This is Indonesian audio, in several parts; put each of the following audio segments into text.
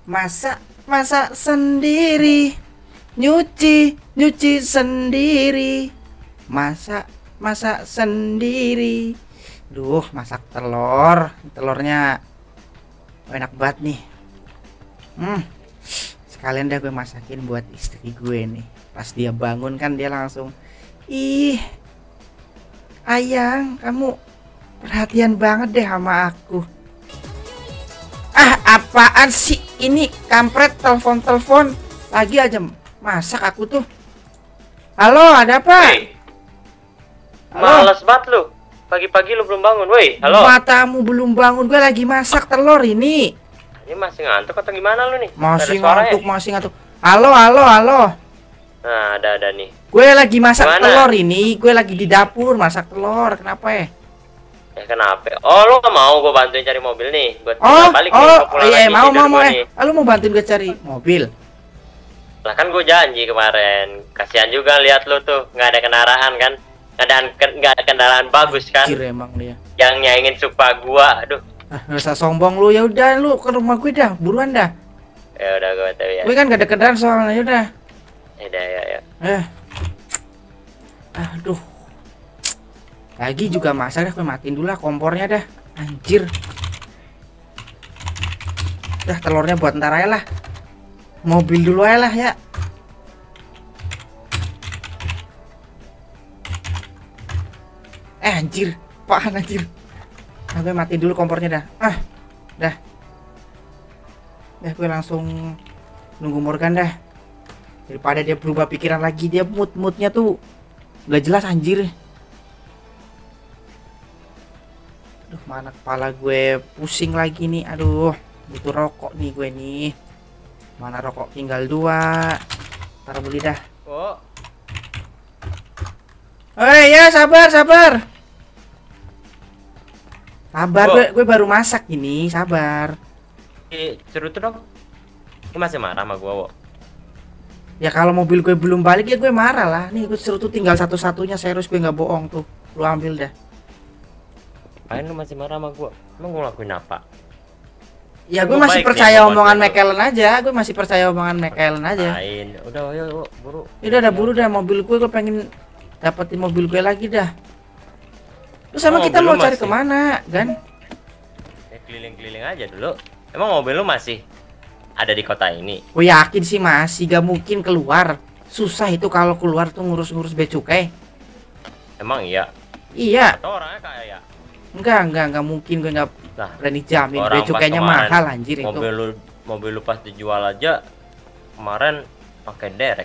Masak sendiri, nyuci sendiri, masak sendiri. Duh, masak telurnya enak banget nih. Sekalian dah gue masakin buat istri gue nih. Pas dia bangun kan dia langsung, ih Ayang, kamu perhatian banget deh sama aku. Apaan sih ini, kampret, telepon lagi aja masak aku tuh. Halo, ada apa? Hey, males banget lu. Pagi-pagi lu belum bangun, woi. Halo. Matamu belum bangun, gue lagi masak telur ini. Ini masih ngantuk atau gimana lu nih? Masih ngantuk. Halo. Nah, ada nih. Gue lagi masak Gimana? telur ini, gue lagi di dapur masak telur. Kenapa ya? Ya kenapa? Oh, lu gak mau gue bantuin cari mobil nih buat balik nih, oh, pulang iya, lagi mau tidur gua nih. lu mau bantuin gue cari mobil? Lah kan gue janji kemarin. Kasihan juga lihat lu tuh nggak ada kendaraan kan? Nggak ada kendaraan bagus kan? Kira emang dia. Yang nyaingin Supra gua. Aduh. Nggak usah sombong lu, ya udah lu ke rumah gue dah, buruan dah. Ya udah gue tahu ya. Gue kan gak ada kendaraan soalnya, ya udah. Ya. Aduh. Lagi juga masak dah, gue matiin dulu lah kompornya dah. Anjir. Dah, telurnya buat ntar aja lah. Mobil dulu aja lah ya. Anjir, apaan anjir. Nah, gue matiin dulu kompornya dah. Dah. Gue langsung nunggu Morgan dah. Daripada dia berubah pikiran lagi, dia moodnya tuh gak jelas anjir. Aduh, mana kepala gue pusing lagi nih. Aduh, butuh rokok nih gue nih. Mana rokok, tinggal 2. Ntar beli dah. Oh. Ya sabar. Sabar, Oh. gue baru masak ini, sabar. Cerutu dong. Lu masih marah sama gua, Wo? Ya kalau mobil gue belum balik ya gue marah lah. Nih gue suruh tuh tinggal satu-satunya, serius gue nggak bohong tuh. Lu ambil dah. Apain lu masih marah sama gua? Emang gua ngelakuin apa? Ya gue Gua masih baik percaya nih, omongan buat lu. McKellen aja. Gue masih percaya omongan McKellen aja. Apain? Udah, ayo, buru. Ya udah buru dah, mobil gue pengen dapetin mobil gue lagi dah. Terus sama kita mobil mau lu cari masih? kemana, Gan? Ya, keliling-keliling aja dulu. Emang mobil lu masih ada di kota ini? Gue yakin sih masih, gak mungkin keluar. Susah itu kalau keluar tuh ngurus-ngurus bea cukai. Emang iya? Iya, Atau orangnya kaya? enggak mungkin, gue nggak Lah, berani jamin. orang Bea cukainya pas kemarin mahal anjir itu. mobil lu pas dijual aja kemarin pakai derek.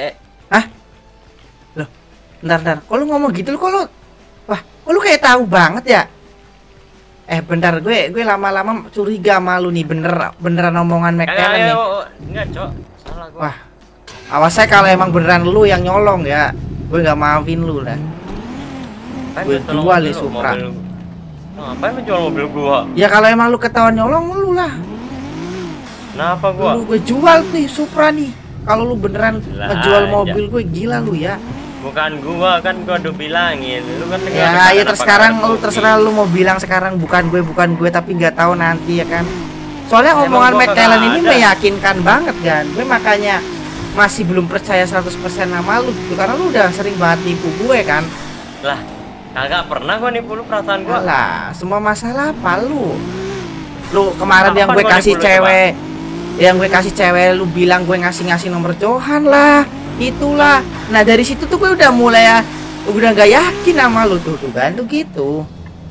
Bentar, kok lu ngomong gitu lu, wah, kok lu kayak tahu banget ya? Bentar, gue lama-lama curiga sama lu nih, beneran omongan McKellen nih. Enggak, Cok. Salah gua. Wah, awas saya kalau emang beneran lu yang nyolong ya, gue nggak maafin lu dah. Kan gue tolong jual mobil nih lu, Supra. mobil lu. Ngapain lu jual mobil gua? Ya kalau emang lu ketahuan nyolong lu lah. Kenapa gua? Lu gue jual nih Supra nih. Kalau lu beneran Gila ngejual aja. mobil gue, gila lu ya. Bukan gua, kan gua udah bilangin. Lu kan Ya sekarang lu terserah lu mau bilang sekarang bukan gue tapi nggak tahu nanti ya kan. Soalnya Emang omongan gua McKellen kagak ini ada. meyakinkan banget kan. Gue makanya masih belum percaya 100% sama lu gitu, karena lu udah sering banget nipu gue kan. Lah, kagak pernah gua nipu lu, perasaan gua. Lah, semua masalah apa lu? Lu kemarin Kapan yang gue gua kasih nipu lu, cewek, lu bilang gue ngasih nomor Johan lah, itulah. Nah dari situ tuh gue udah mulai udah nggak yakin sama lu tuh kan tuh gitu.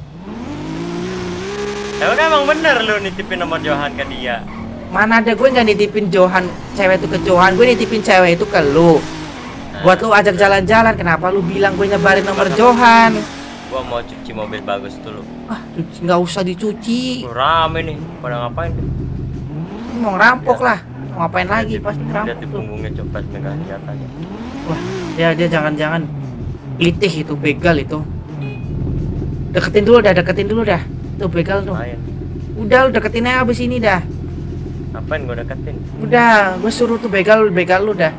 Ya udah, emang bener lu nitipin nomor Johan ke dia. Mana ada, gue nggak nitipin Johan cewek itu ke Johan, gue nitipin cewek itu ke lu. Buat lu ajak jalan-jalan, kenapa lu bilang gue nyebarin nomor Johan? Gua mau cuci mobil bagus dulu. Nggak usah dicuci. Lu rame nih, pada ngapain? Mau ngerampok lah, mau ngapain lagi pasti Lihat ngerampok di tuh. punggungnya copet megang senjatanya. Wah, dia jangan-jangan litih itu, begal itu. Deketin dulu dah. Tuh begal tuh. Main. Udah lu deketin aja abis ini dah. Ngapain gua deketin? Udah, gue suruh tuh begal lu dah.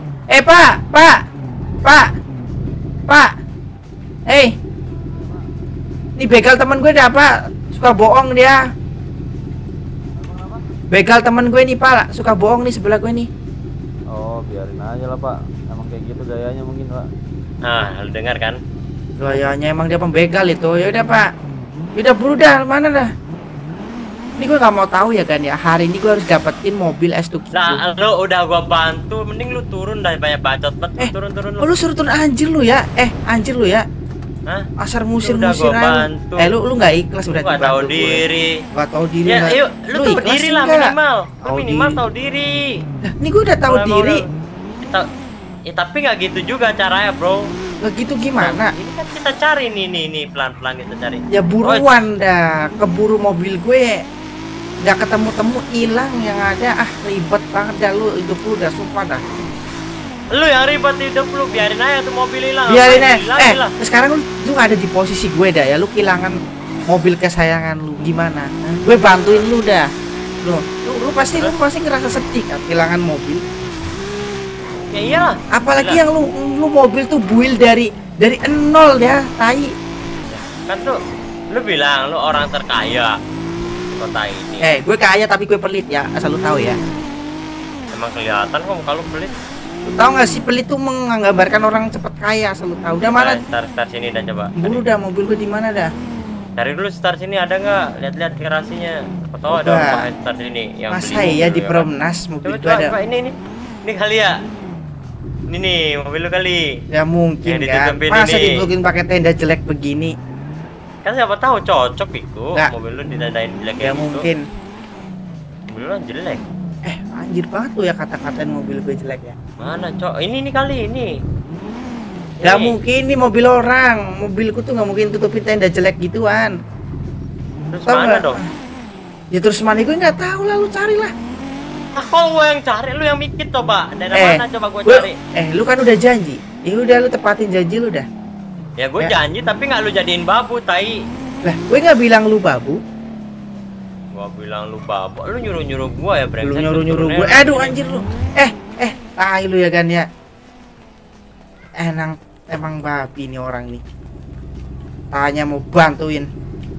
Pak. Ini begal temen gue dah, Pak. Suka bohong dia. Begal temen gue nih Pak, suka bohong nih sebelah gue nih. Oh, biarin aja lah Pak. Emang kayak gitu gayanya mungkin Pak. Nah, lu dengar kan? Gayanya emang dia pembegal itu. Ya udah Pak. Udah buru dah, mana dah? Ini gue nggak mau tahu ya kan ya. Hari ini gue harus dapetin mobil S2 Nah, lu udah gua bantu, mending lu turun dah, banyak bacot banget. Turun lu. lu suruh turun anjir lu ya. Anjir lu ya. Hah? Asar Udah musir-musir gua aja. bantu. Lu nggak ikhlas udah Gak tahu diri. Gak tahu diri. Ya, nggak- yuk, lu tahu ikhlas diri lah nggak? minimal. Lu Tahu minimal diri. tahu diri. Nah, ini gue udah tahu Kalau emang diri. Ya, tapi nggak gitu juga caranya, bro. Gak gitu gimana? Ini kan kita cari nih pelan-pelan kita cari. Ya buruan dah. Keburu mobil gue. Gak ketemu-temu hilang yang ada. Ribet banget dah lu hidup lu udah sumpah dah. Lu yang ribet hidup lu, biarin aja tuh mobil hilang. Biarin Ngapain aja. hilang, hilang? Sekarang lu ada di posisi gue dah ya. Lu kehilangan mobil kesayangan lu gimana? Gue bantuin lu dah. Lu pasti ngerasa sedih kan kehilangan mobil. Ya iyalah. Apalagi Gila. yang lu mobil tuh build dari nol ya, tai. Kan tuh lu bilang lu orang terkaya di kota ini. Gue kaya tapi gue pelit ya, asal lu tahu ya. Emang kelihatan kok kalau pelit. Lu tahu nggak sih pelit tuh menggambarkan orang cepet kaya, asal lu tahu. Udah mana? Start sini dan coba. Buru dah mobil gue di mana dah? Cari dulu start sini ada nggak? Lihat-lihat garasinya. Apa tahu ada Coba. orang pakai start sini yang Masa beli ya mobil di ya kan? Perumnas mobil Coba gue ada? coba ini kali ya. Ini nih mobil lu kali. Ya mungkin Yang kan. ditutupin Masa ini. ditutupin pakai tenda jelek begini? Kan siapa tahu cocok itu. Nggak. Mobil lu ditandain jelek Ya kayak gitu. mungkin. Mobil lu jelek. Anjir banget tuh ya kata-katain mobil gue jelek ya. Mana, Cok? Ini kali ini. Gak Ini. mungkin nih mobil orang. Mobilku tuh gak mungkin tutupin tenda jelek gituan. Terus Tahu mana nggak? dong? Ya terus mana gue nggak tahu lah, lu carilah. Kok gua yang cari, lu yang mikir coba. Dari mana coba gua Lu- cari? Lu kan udah janji. Ya udah lu tepatin janji lu dah. Ya gua Ya. janji tapi nggak lu jadiin babu, tai. Lah, gue nggak bilang lu babu. Gua bilang lu babu. Lu nyuruh-nyuruh gua ya, Lu brengsek. nyuruh-nyuruh Turun gue. aja Aduh sini. anjir lu. Tai lu ya kan ya. Emang babi nih orang nih. Tanya mau bantuin.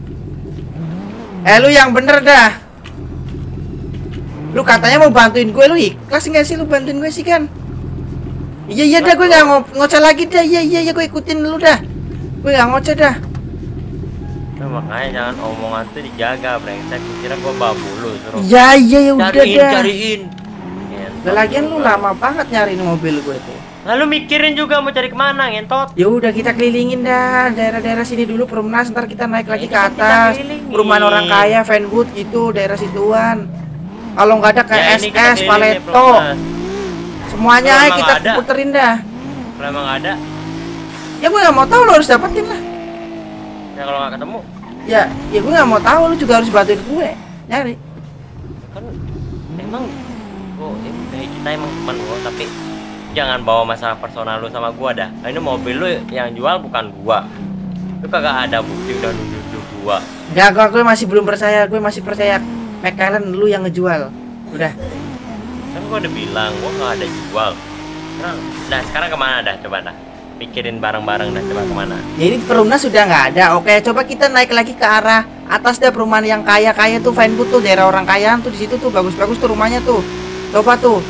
Lu yang bener dah. Lu katanya mau bantuin gue, lu ikhlas nggak sih lu bantuin gue sih kan? Iya dah, gue nggak ngoceh lagi dah. Iya gue ikutin lu dah. Gue nggak ngoceh dah. Nah, makanya jangan omongan tuh dijaga, brengsek. Kira gua babu lu suruh. Ya udah dah. Cariin. Lah, lagian lu lama banget nyariin mobil gue tuh. Lalu mikirin juga mau cari kemana, ngentot. Ya udah kita kelilingin dah daerah-daerah sini dulu Perumnas, ntar kita naik lagi Ya, ke kita atas. kelilingin. Perumahan orang kaya, Fanwood gitu, daerah situan. Kalau nggak ada kayak Ya, ini kita SS, kelilingin Paleto, Perumnas. semuanya Kalau aja emang kita ada. puterin dah. Kalau emang ada, Ya gue nggak mau tahu, lu harus dapetin lah. ya kalau nggak ketemu, Ya gue nggak mau tahu, lu juga harus bantuin gue nyari. kan emang kita emang teman gua, tapi jangan bawa masalah personal lu sama gua dah. Nah, ini mobil lu yang jual bukan gua. Lu kagak ada bukti udah nuduh gua. Nggak, gue masih belum percaya, gue masih percaya McLaren lu yang ngejual. Udah. Kan gua udah bilang gua nggak ada jual. Sekarang kemana dah, coba dah pikirin bareng-bareng dah, coba kemana. Jadi Perumnas sudah nggak ada. Oke, coba kita naik lagi ke arah atas dah, perumahan yang kaya-kaya tuh, Fanwood tuh, daerah orang kayaan tuh, di situ tuh bagus-bagus tuh rumahnya tuh. Coba tuh.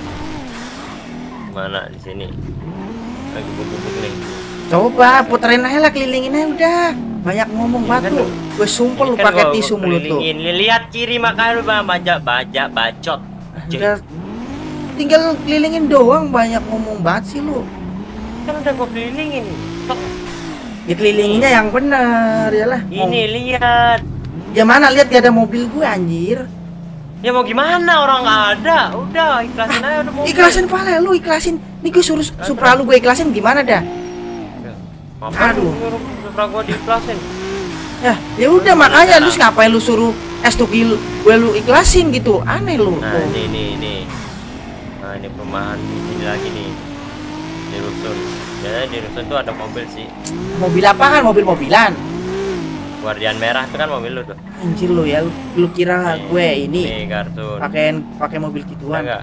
Mana di sini lagi bubuk nih. Coba puterin aja lah, kelilingin aja udah. Banyak ngomong Ini banget kan tuh. Gue sumpel lu Ini kan pakai gua tisu mulut tuh. kelilingin. Lihat kiri makanya lu bacot. Udah, tinggal kelilingin doang, banyak ngomong banget sih lu. Kan udah gua kelilingin. Tok. Ya kelilinginnya yang bener ya lah. Ini lihat. Ya mana lihat gak ada mobil gue anjir. Ya mau gimana, orang nggak ada. Udah ikhlasin aja udah mau. Ikhlasin pala lu, ikhlasin. Nih gue suruh Supra lu gue ikhlasin gimana dah? Apa Aduh. nyuruh Supra gua diikhlasin? Ya udah makanya lu ngapain lu suruh S2 gue lu ikhlasin gitu. Aneh lu. Nah Tuh. ini. Nah ini perumahan di sini lagi nih. Di rusun. Ya di rusun tuh ada mobil sih. Mobil apaan? Mobil-mobilan. Guardian merah itu kan mobil lu tuh. Anjir lu ya, lu kira Nih, gue ini Nih kartun. pakai mobil Ada gituan. nggak?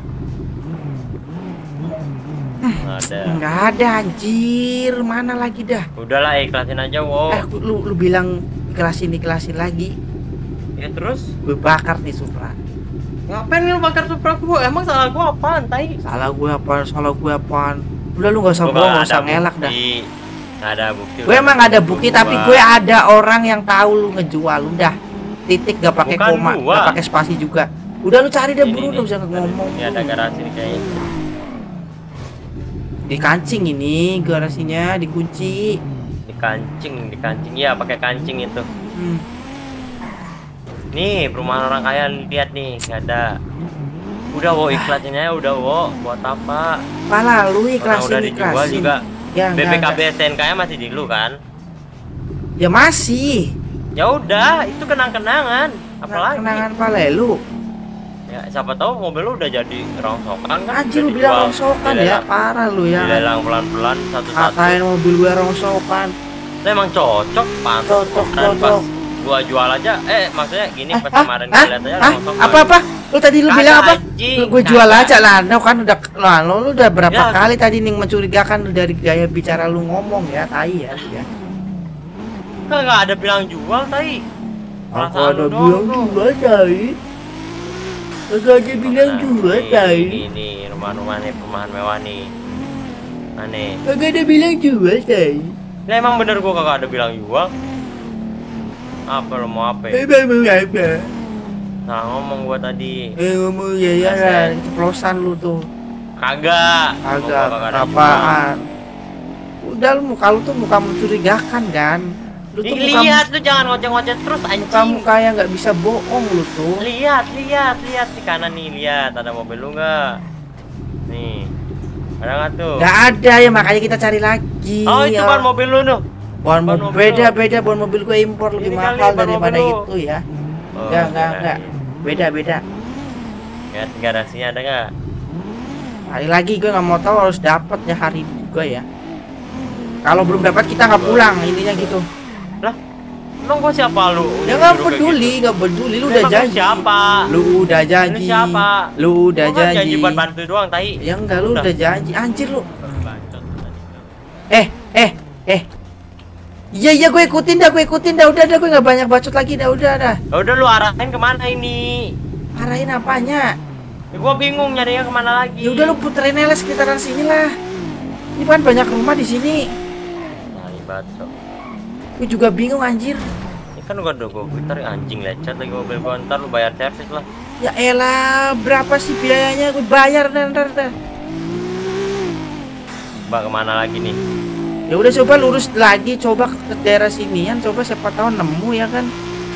Ada. Enggak ada anjir, mana lagi dah? Udahlah ikhlasin aja, wow. Lu bilang ikhlasin lagi. Ya terus? Gue bakar nih Supra. Ngapain lu bakar Supra gua? Emang salah gua apaan, tai? Salah gue apaan? Udah lu gak usah Gua bohong, nggak gak usah ada ngelak dah. bukti. Nggak ada bukti. Gue emang ada bukti, tapi gue ada orang yang tahu lu ngejual. Udah, titik, gak pakai Bukan koma, gua. gak pakai spasi juga. Udah lu cari deh Ini, buru, ini. udah bisa ngomong. Ini ada garasi nih kayaknya. Di kancing ini garasinya dikunci. Di kancing ya, pakai kancing itu. Hmm. Nih, perumahan orang kaya lihat nih, nggak ada. Udah wo iklasin aja, udah wo. Buat apa? Pala lu Orang ikhlasin, udah dijual ikhlasin. juga. Ya, BPKB enggak. STNK nya masih di lu kan? Ya masih. Ya udah, itu kenang-kenangan. Apalagi? Kenangan pala lu. Ya, siapa tahu mobil lu udah jadi rongsokan kan? Anjir udah lu bilang dijual. rongsokan ya, Dilelang- parah lu ya. Dilelang pelan-pelan satu-satu. Katain mobil gue rongsokan. Lah emang cocok, pantas. Cocok, Dan pas cocok. gua jual aja, maksudnya gini pas kemarin gua lihat aja rongsokan. Apa? Lu tadi lu Kagak, bilang apa? anjing, Gue jual kagak. aja lah. Nah, kan udah lu udah berapa Ya. kali tadi nih mencurigakan dari gaya bicara lu ngomong ya, tai ya. Ya. Nggak ada bilang jual, tai. Aku Perasaan ada lu bilang doang, lu. jual, tai. Aku ada bilang Nah, jual, ini, tai. ini rumah-rumah nih, perumahan mewah nih. Aneh. Aku ada bilang jual, tai. Lah emang bener gua kagak ada bilang jual. Apa lu mau apa? Mau apa? Salah ngomong gua tadi. Ngomong ya lah, ceplosan lu tuh. Kagak. Gua Agak kagak ada jual. apaan? Udah lu muka lu tuh muka mencurigakan kan? Lu tuh Ih, lihat lu jangan ngoceh-ngoceh terus anjing. muka yang nggak bisa bohong lu tuh. Lihat di kanan nih, lihat ada mobil lu nggak? Nih. Ada nggak tuh? Nggak ada ya, makanya kita cari lagi. Oh, itu ya. ban mobil lu tuh. Ban ban mobil mobil beda ban mobil gue impor lebih Ini kali mahal ban daripada mobil lu. itu ya. Oh, Enggak. Beda. Lihat garasinya ada nggak? Hari lagi gue nggak mau tahu, harus dapat ya hari ini juga ya. Kalau belum dapat kita nggak pulang, intinya gitu. Lah, emang gua siapa lu? Ya Nyuruh nggak kayak peduli, gitu? nggak peduli. Lu Emang udah gua janji. siapa? Lu udah janji. Lu siapa? Lu udah Gua kan janji. buat bantu doang, tai. Ya enggak, lu udah janji. Anjir lu. Bacot tadi. Eh. Iya gue ikutin dah. Udah gue nggak banyak bacot lagi dah. Ya udah lu arahin kemana ini? Arahin apanya? Ya, gua bingung nyarinya kemana lagi. Ya udah lu puterin aja sekitaran sini lah. Ini kan banyak rumah di sini. Nyari bacot. Gue juga bingung anjir. Ini kan gua udah gua putar anjing lecet lagi mobil gua, ntar lu bayar servis lah. Ya elah, berapa sih biayanya? Gue bayar ntar. Mbak kemana lagi nih? Ya udah coba lurus lagi, coba ke daerah sinian, coba siapa tahu nemu ya kan.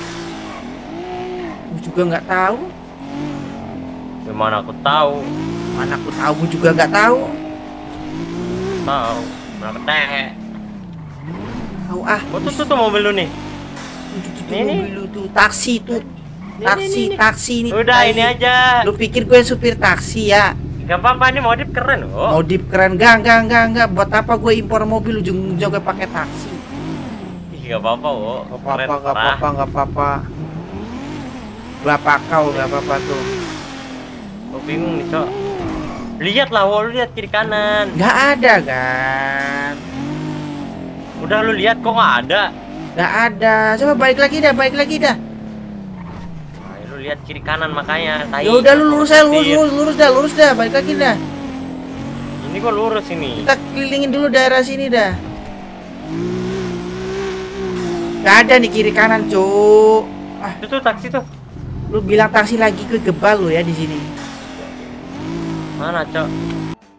Gue juga nggak tahu. Gimana aku tahu? Mana aku tahu, gue juga nggak tahu. Tahu. Mana keteh? Tahu ah. Gua tuh mobil lu nih. Tuh, Ini. mobil lu tuh, taksi tuh. Taksi ini. Udah tai. ini aja. Lu pikir gue supir taksi ya? Gak apa-apa, ini modif keren loh. Modif keren, enggak. Buat apa gue impor mobil ujung-ujungnya pakai taksi? Ih, gak apa-apa, wo. Gak apa-apa. Berapa kau gak apa-apa tuh? Gua bingung nih, Cok. Lihat lah, wo, lu lihat kiri kanan. Nggak ada kan? Udah lu lihat kok nggak ada. Nggak ada. Coba balik lagi dah. Nah, lu lihat kiri kanan makanya. Tai. Ya udah lu lurus dah. Balik lagi dah. Ini gua lurus ini. Kita kelilingin dulu daerah sini dah. Nggak ada nih kiri kanan, Cuk. Ah, Itu tuh taksi tuh. lu bilang taksi lagi, gue gebal lu ya di sini. Mana, Cok?